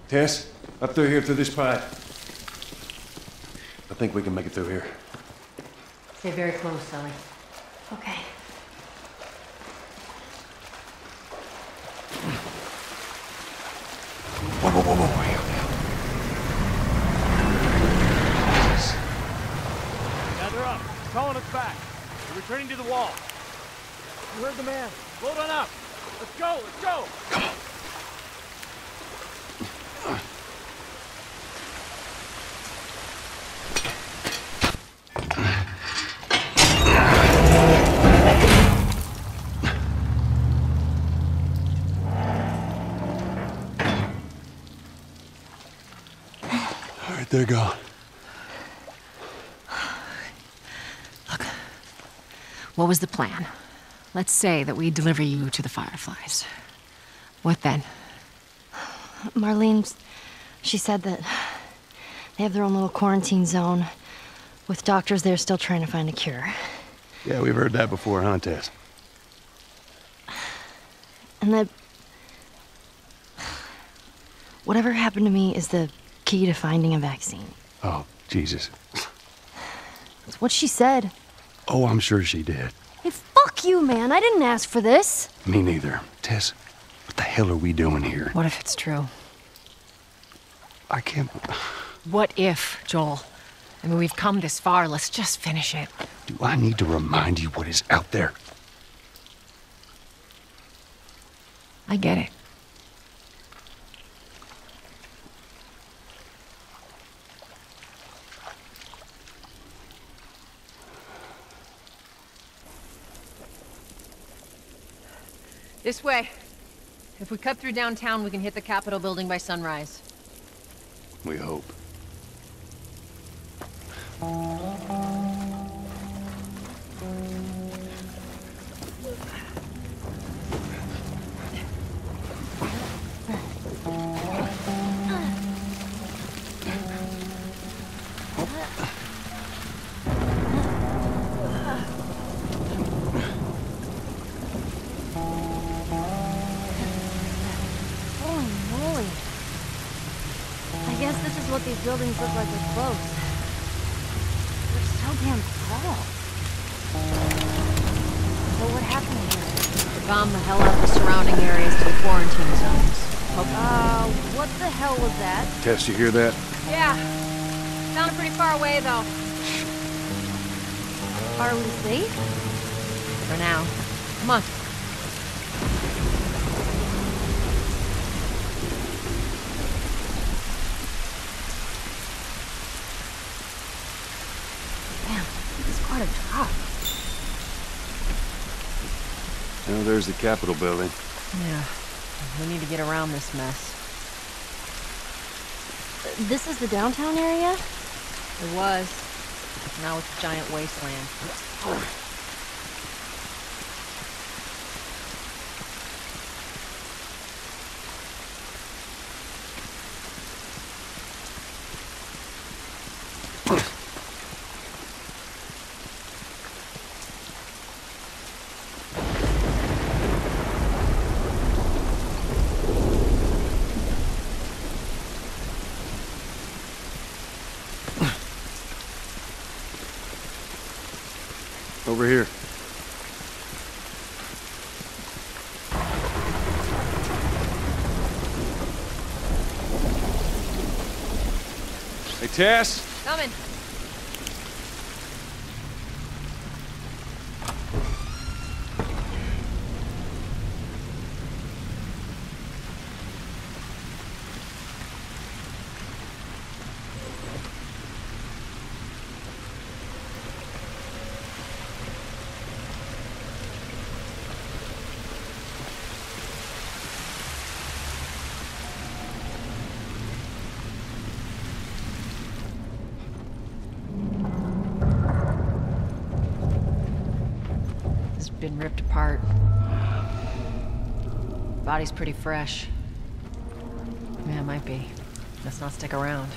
Tess, up through here, through this pipe. I think we can make it through here. Stay very close, Ellie. Okay. Whoa, whoa, whoa, whoa, whoa. Gather up. Calling us back. We're returning to the wall. You heard the man. Load on up. Let's go, let's go. Come on. All right, they're gone. Look, what was the plan? Let's say that we deliver you to the Fireflies. What then? Marlene, she said that they have their own little quarantine zone with doctors there still trying to find a cure. Yeah, we've heard that before, huh, Tess? And that whatever happened to me is the key to finding a vaccine. Oh, Jesus. It's what she said. Oh, I'm sure she did. Hey, fuck you, man. I didn't ask for this. Me neither. Tess, what the hell are we doing here? What if it's true? I can't... What if, Joel? I mean, we've come this far. Let's just finish it. Do I need to remind you what is out there? I get it. This way. If we cut through downtown, we can hit the Capitol building by sunrise. We hope. Holy moly. I guess this is what these buildings look like with close. They're so damn tall. So what happened here? We bombed the hell out of the surrounding areas to the quarantine zones. What the hell was that? Tess, you hear that? Yeah. Sounded pretty far away, though. Are we safe? For now. Come on. Damn, this is quite a drop. Oh, there's the Capitol building. Yeah. We need to get around this mess. This is the downtown area? It was. Now it's a giant wasteland. Over here. Hey, Tess? Coming. Been ripped apart. Body's pretty fresh. Yeah, it might be. Let's not stick around.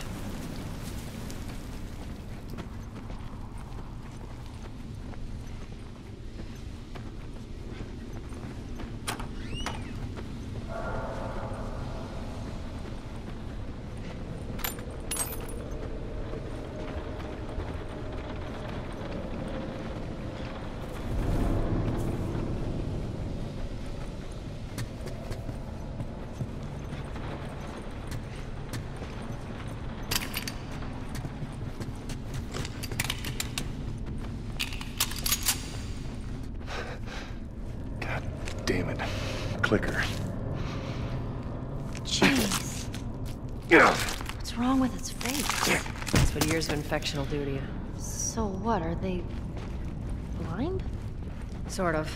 What's wrong with its face? That's what years of infection will do to you. So what, are they blind? Sort of.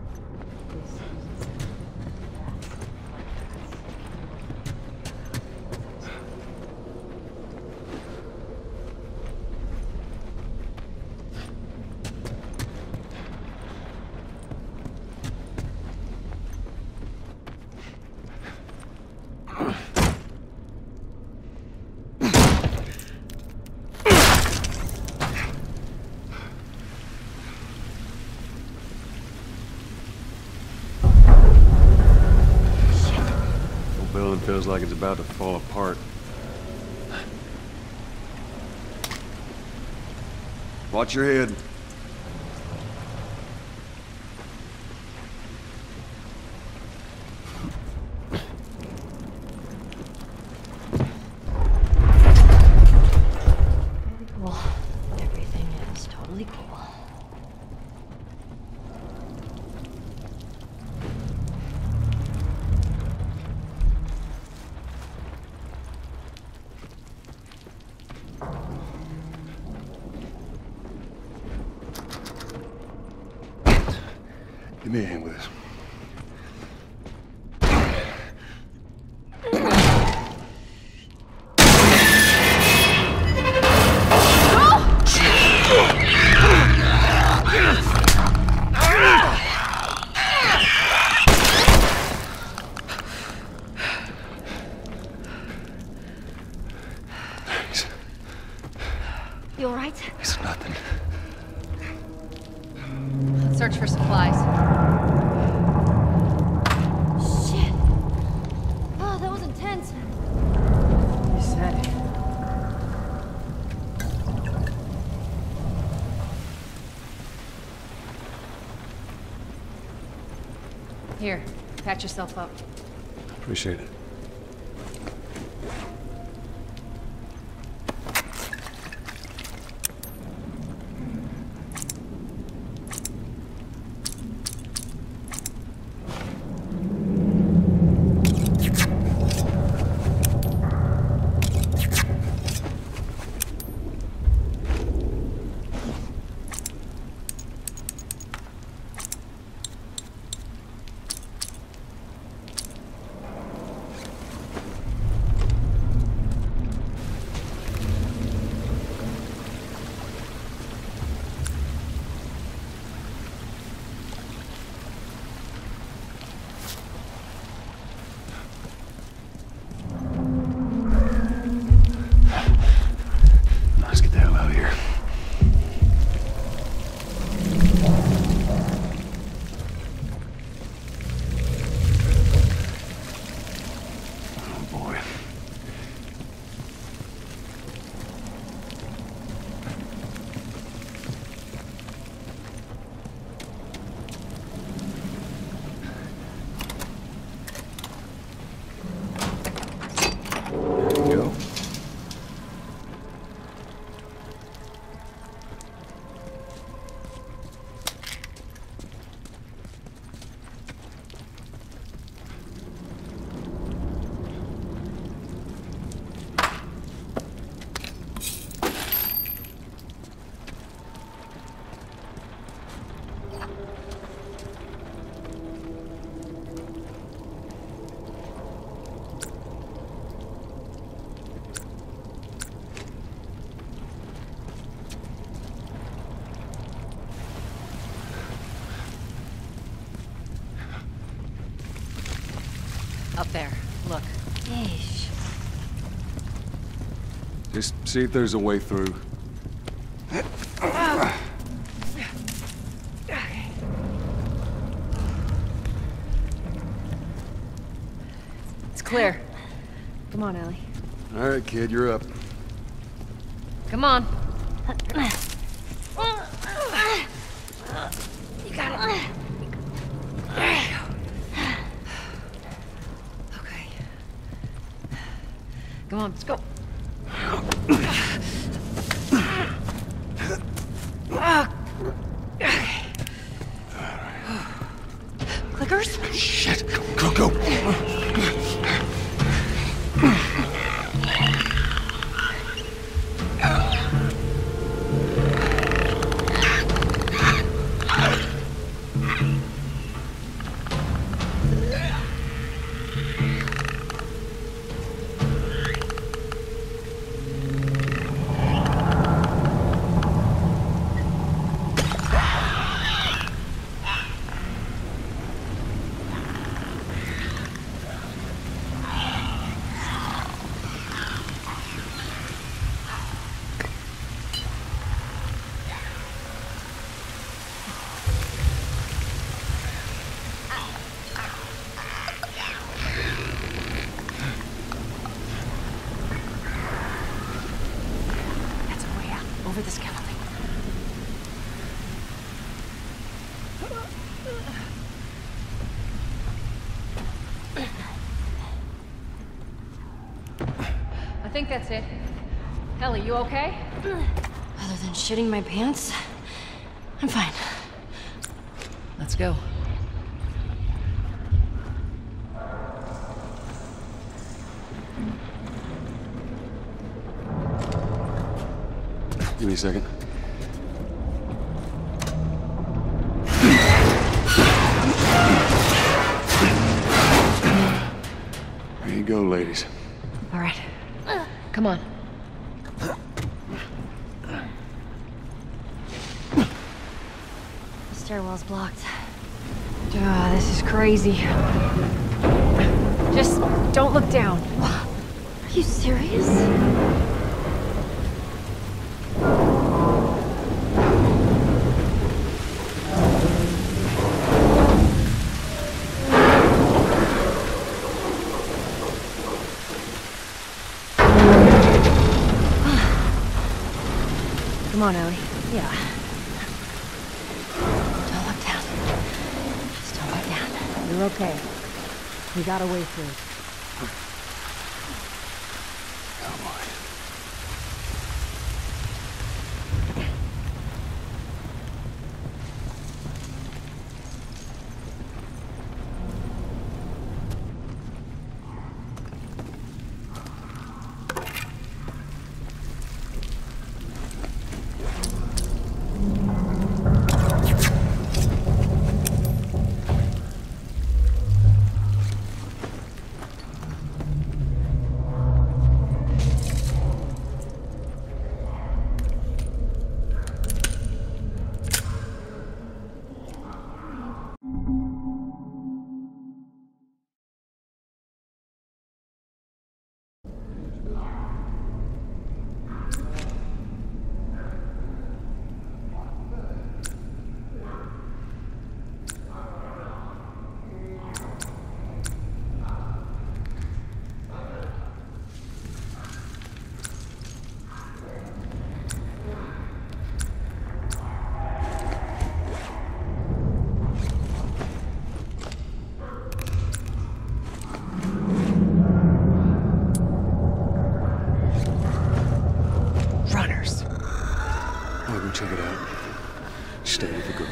Building feels like it's about to fall apart. Watch your head. Well, everything is totally cool. Give me a hand with this. Thanks. You alright? It's nothing. Let's search for supplies. Shit! Oh, that was intense. You said it. Here, patch yourself up. Appreciate it. Let's get the hell out of here. Oh boy. There you go. Up there. Look. Yeesh. Just see if there's a way through. It's clear. Come on, Ellie. All right, kid, you're up. Come on. You got it. Okay. Come on, let's go. Clickers? Shit, go, go, go. over the scaffolding. I think that's it. Ellie, you okay? Other than shitting my pants, I'm fine. Let's go. Give me a second. There you go, ladies. All right. Come on. The stairwell's blocked. This is crazy. Just don't look down. Are you serious? Come on, Ellie. Yeah. Don't look down. Just don't look down. You're okay. We got a way through. Oh, boy. Check it out. Stay with the girl.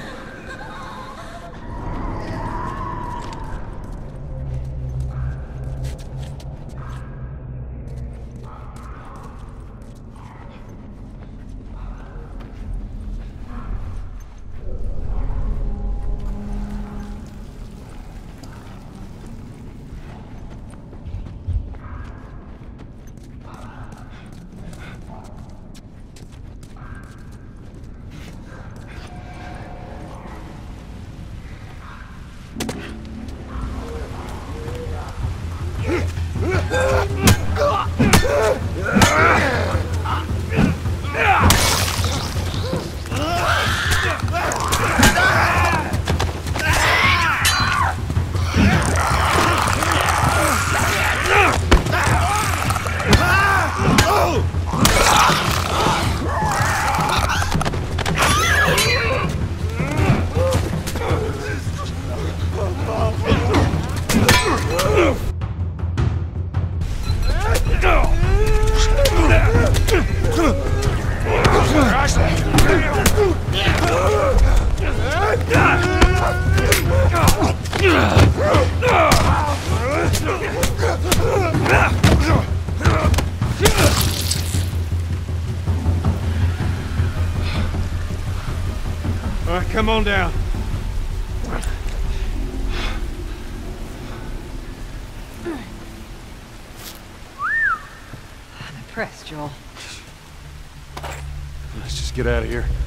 All right, come on down. I'm impressed, Joel. Let's just get out of here.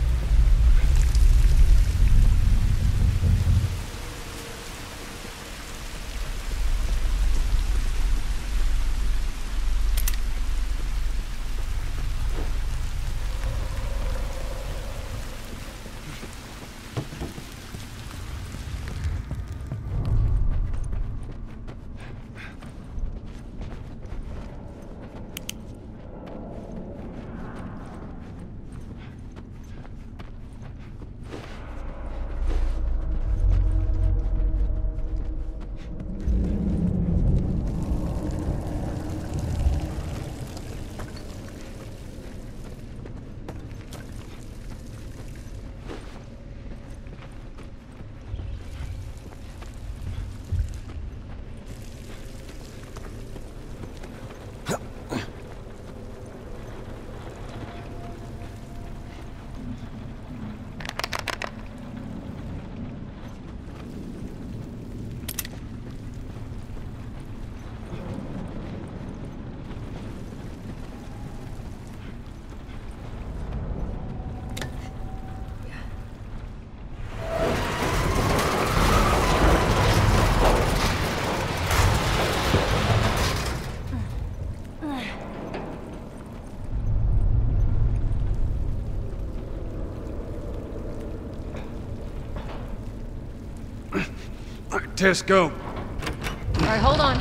Tess, go. All right, hold on.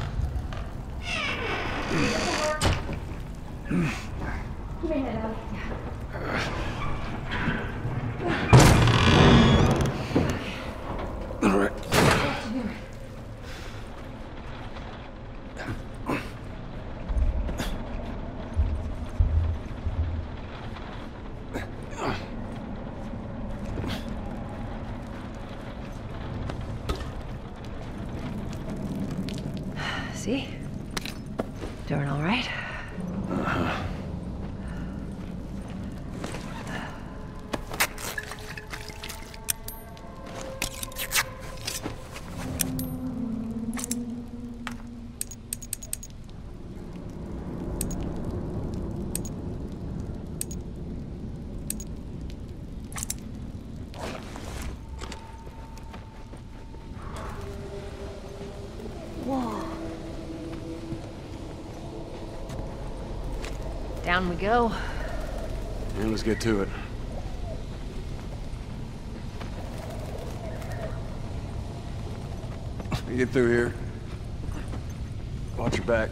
Give me a head out. All right. See? Doing all right? Whoa. Down we go. And let's get to it. You get through here. Watch your back.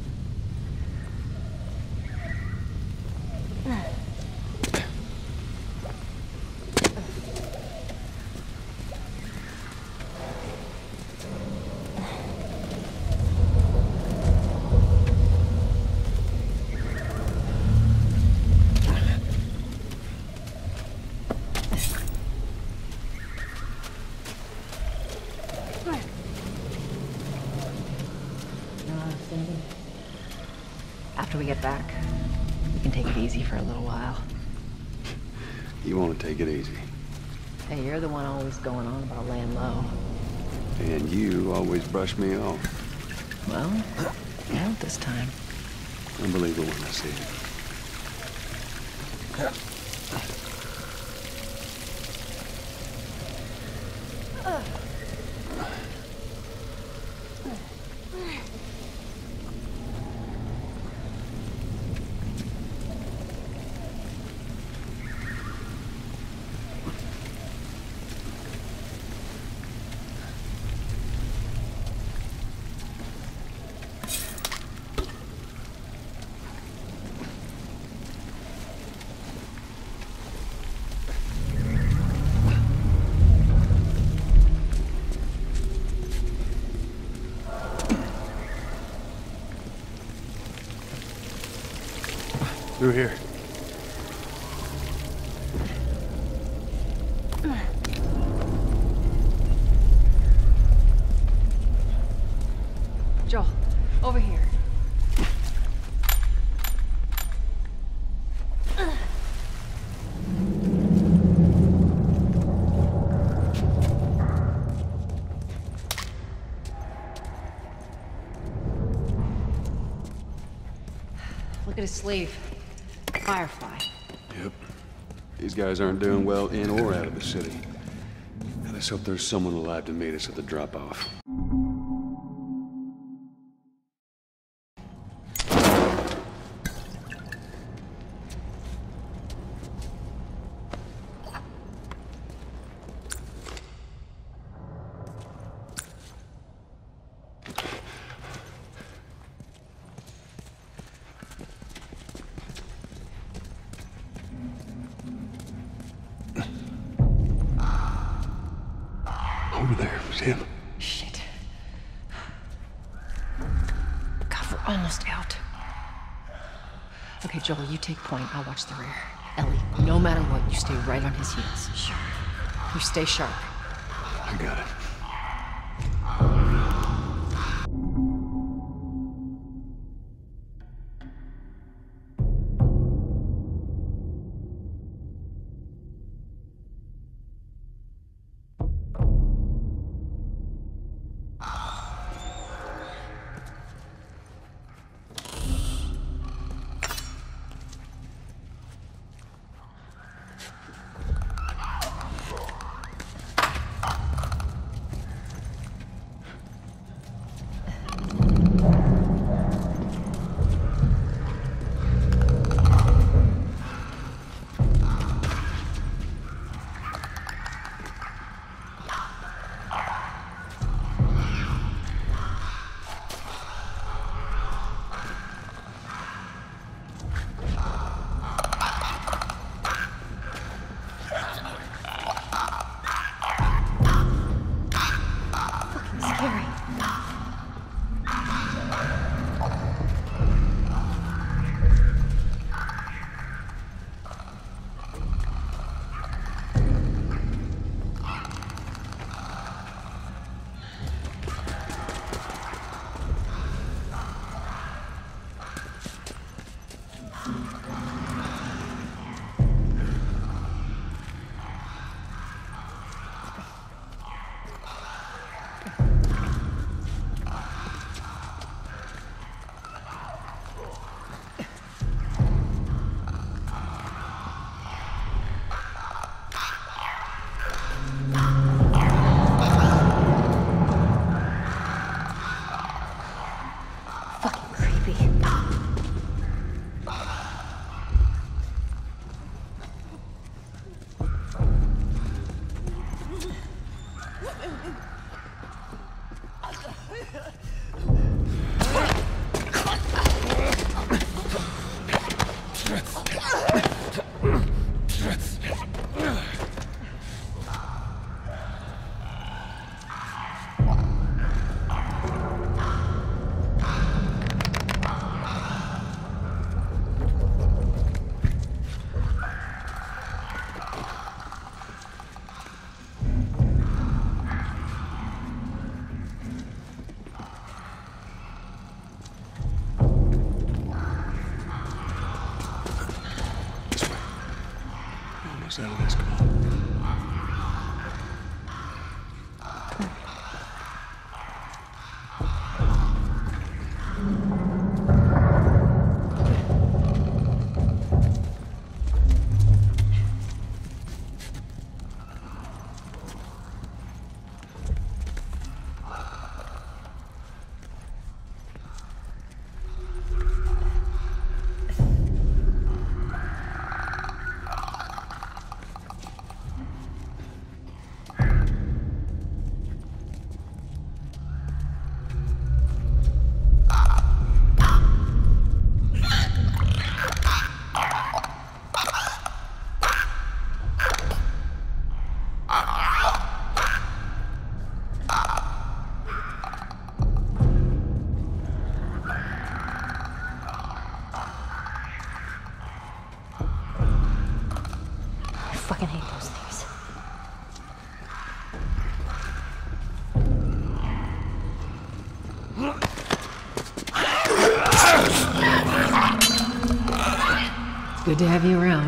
After we get back, we can take it easy for a little while. You want to take it easy. Hey, you're the one always going on about laying low. And you always brush me off. Well, you won't this time. I believe it when I see it. Through here. Joel, over here. Look at his sleeve. Firefly. Yep. These guys aren't doing well in or out of the city. Now, let's hope there's someone alive to meet us at the drop-off. Over there, it was him. Shit. God, we're almost out. Okay, Joel, you take point. I'll watch the rear. Ellie, no matter what, you stay right on his heels. Sure. You stay sharp. I got it. settle this. Come on. I fucking hate those things. Good to have you around.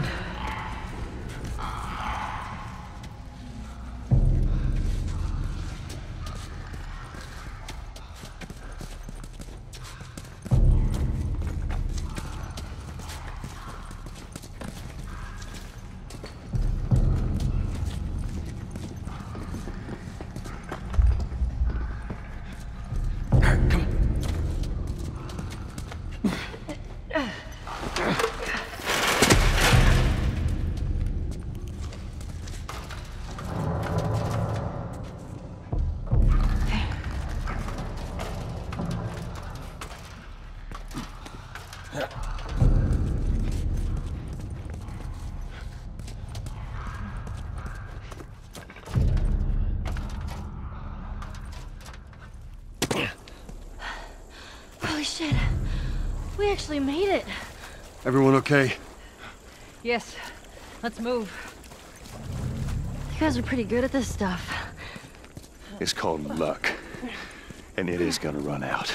Holy shit. We actually made it. Everyone okay? Yes. Let's move. You guys are pretty good at this stuff. It's called luck. And it is gonna run out.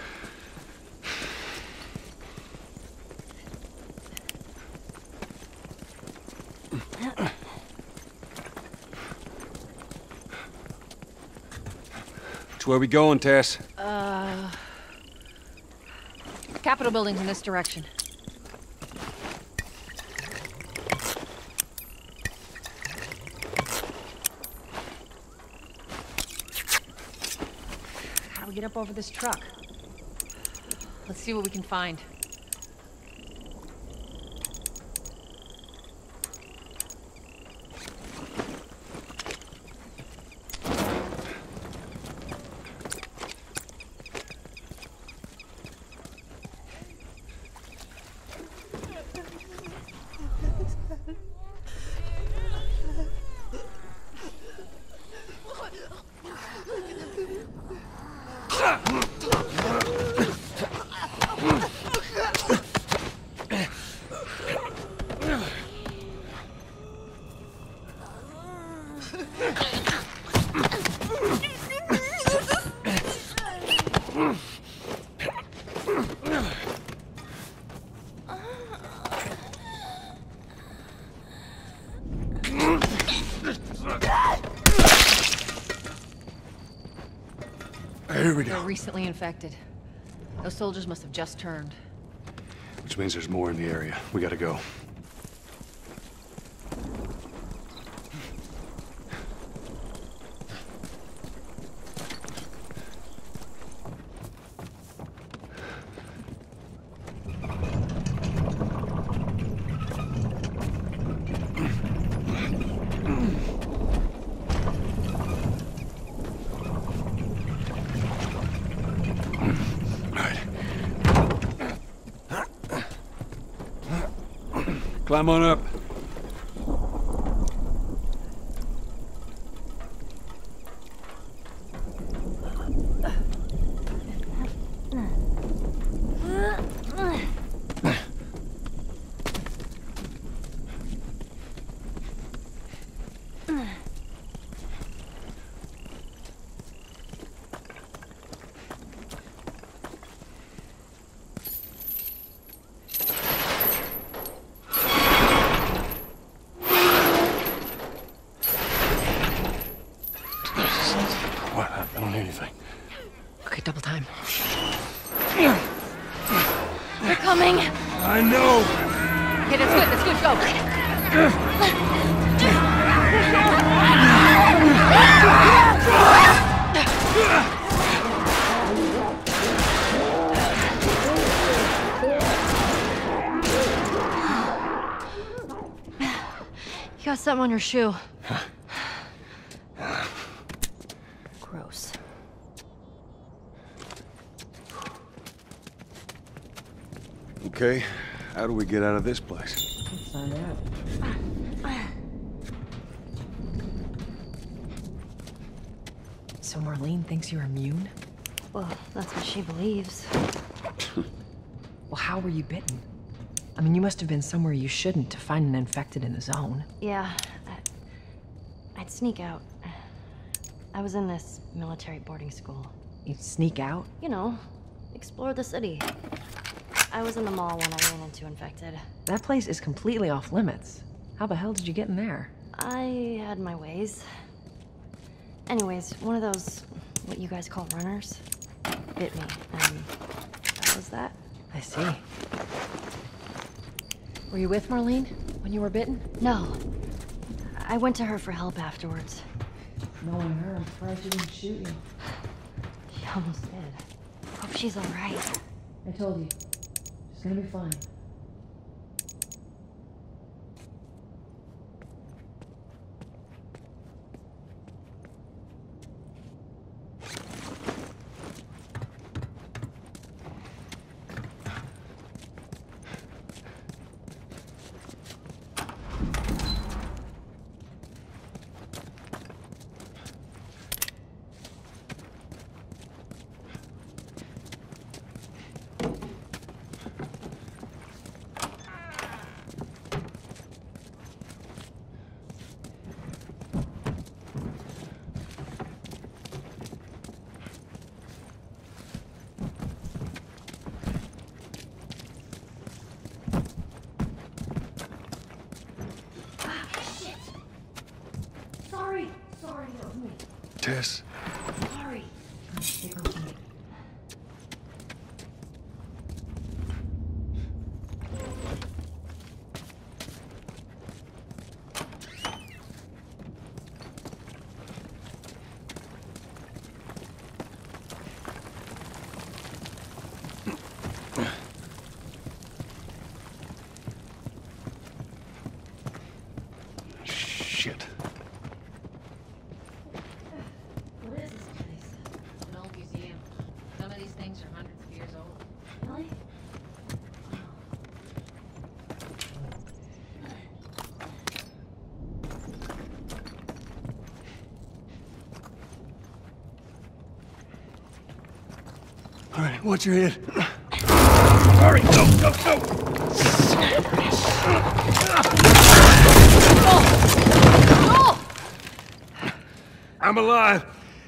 Which way we going, Tess? Capitol building's in this direction. How do we get up over this truck? Let's see what we can find. Here we They're go. recently infected. Those soldiers must have just turned. Which means there's more in the area. We gotta go. Climb on up. They're coming. I know. Okay, that's good, go. You got something on your shoe. Gross. Okay, how do we get out of this place? Let's find out. So Marlene thinks you're immune? Well, that's what she believes. Well, how were you bitten? I mean, you must have been somewhere you shouldn't to find an infected in the zone. Yeah, I'd sneak out. I was in this military boarding school. You'd sneak out? You know, explore the city. I was in the mall when I ran into infected. That place is completely off limits. How the hell did you get in there? I had my ways. Anyways, one of those, what you guys call runners, bit me, and that was that. I see. Were you with Marlene when you were bitten? No. I went to her for help afterwards. Knowing her, I'm surprised she didn't shoot you. She almost did. Hope she's alright. I told you. She's gonna be fine. Sorry, that was me. Tess. Sorry. Shit. What is this place? An old museum. Some of these things are hundreds of years old. Really? All right, watch your head. Hurry, go. I'm alive.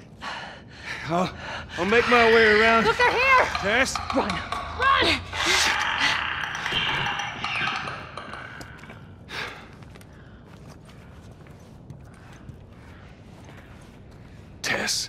I'll make my way around. Look, they're here! Tess? Run! Run! Tess.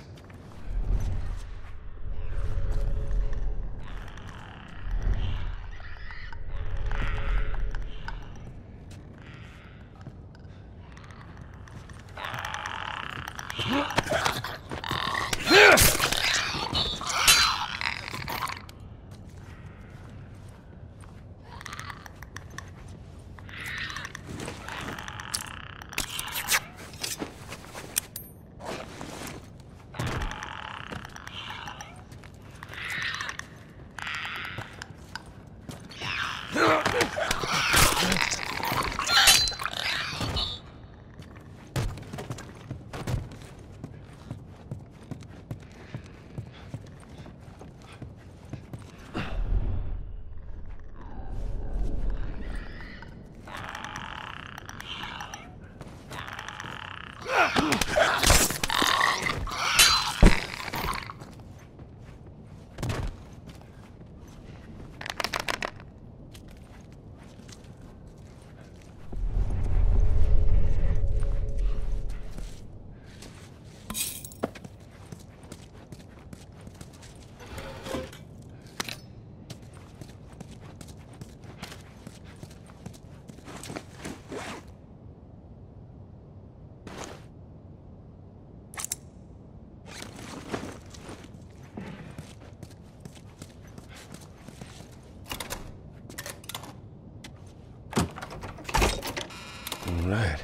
All right.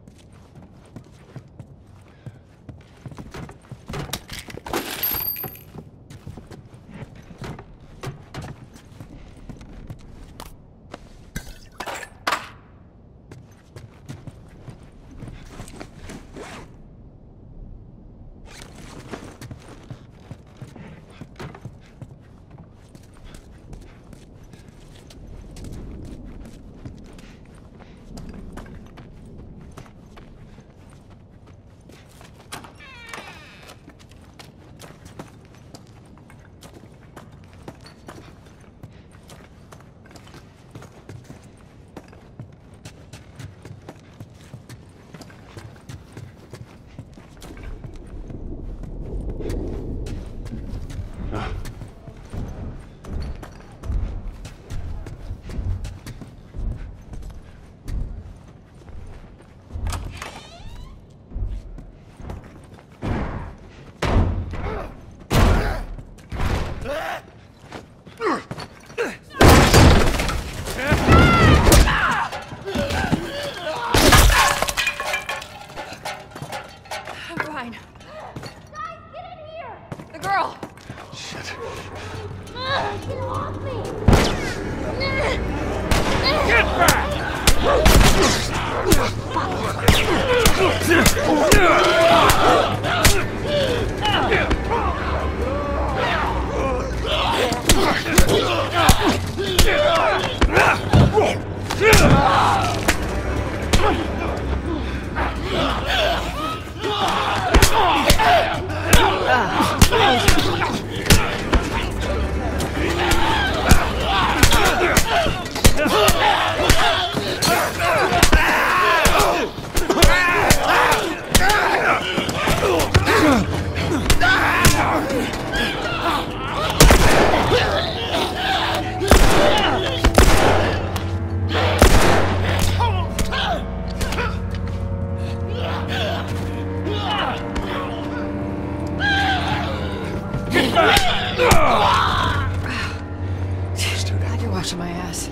Glad you're watching my ass.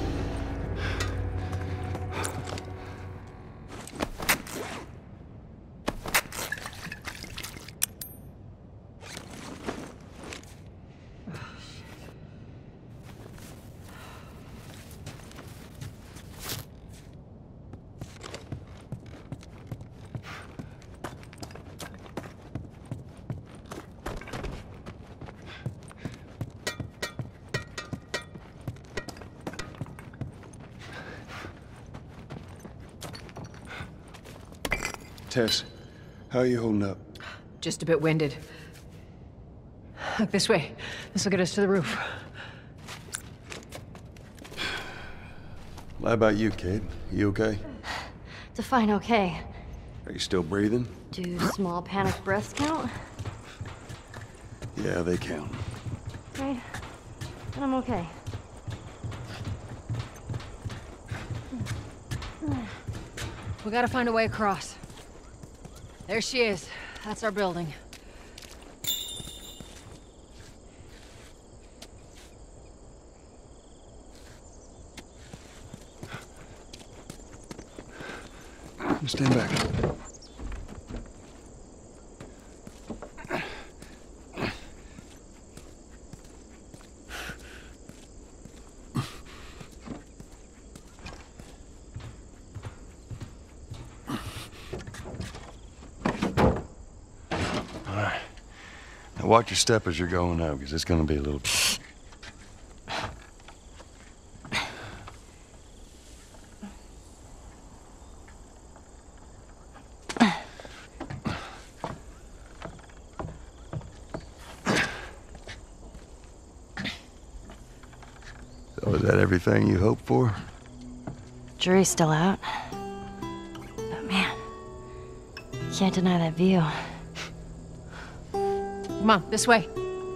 Tess, how are you holding up? Just a bit winded. Look this way. This will get us to the roof. How about you, Kate? You okay? Define okay. Are you still breathing? Do small panic breaths count? Yeah, they count. Right. Then I'm okay. We gotta find a way across. There she is. That's our building. Stand back. Now watch your step as you're going out, because it's going to be a little... So is that everything you hoped for? Jury's still out. But man, can't deny that view. Come on, this way.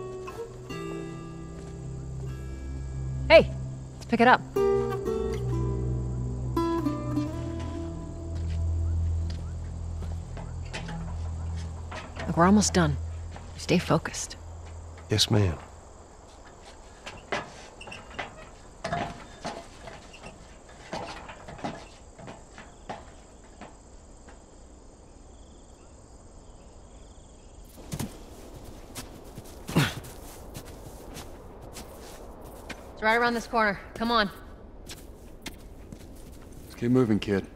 Hey, let's pick it up. Look, we're almost done. Stay focused. Yes, ma'am. right around this corner. Come on. Let's keep moving, kid.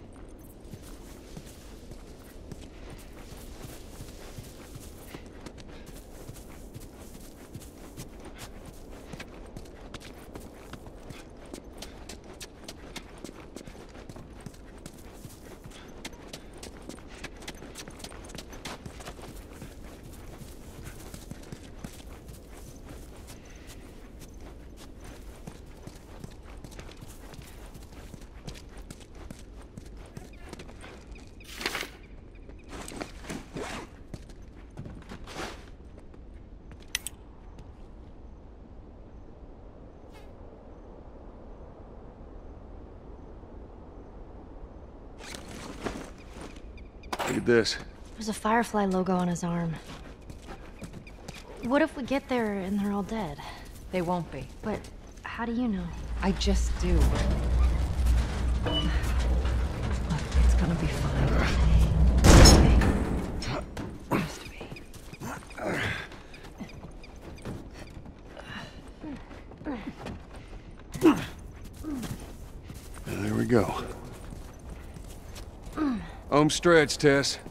Look at this. There's a Firefly logo on his arm. What if we get there and they're all dead? They won't be. But how do you know? I just do. Look, it's gonna be fine. Has to be. There we go. Home stretch, Tess.